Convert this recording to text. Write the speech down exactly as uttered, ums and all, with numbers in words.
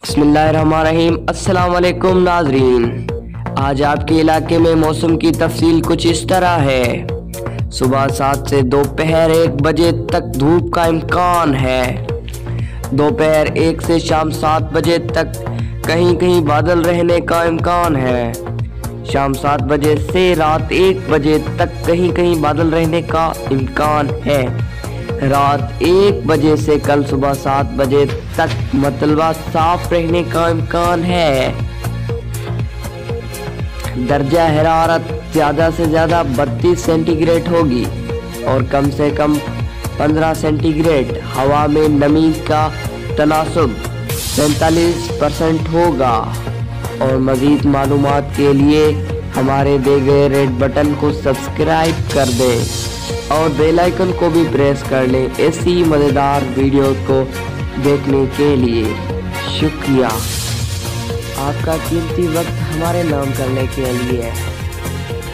بسم اللہ الرحمن الرحیم۔ السلام علیکم ناظرین، آج آپ کے علاقے میں موسم کی تفصیل کچھ اس طرح ہے۔ صبح سات سے دوپہر ایک بجے تک دھوپ کا امکان ہے۔ دوپہر ایک سے شام سات بجے تک کہیں کہیں بادل رہنے کا امکان ہے۔ شام سات بجے سے رات ایک بجے تک کہیں کہیں بادل رہنے کا امکان ہے۔ رات ایک بجے سے کل صبح سات بجے تک مطلبہ صاف رہنے کا امکان ہے۔ درجہ حرارت زیادہ سے زیادہ بتیس سینٹی گریڈ ہوگی اور کم سے کم پندرہ سینٹی گریڈ۔ ہوا میں نمی کا تناسب سینتالیس پرسنٹ ہوگا۔ اور مزید معلومات کے لیے ہمارے دے گئے ریڈ بٹن کو سبسکرائب کر دیں اور بیل آئیکن کو بھی پریس کر لیں ایسی مزیدار ویڈیو کو دیکھنے کے لیے۔ شکریہ آپ کا قیمتی وقت ہمارے نام کرنے کے لیے۔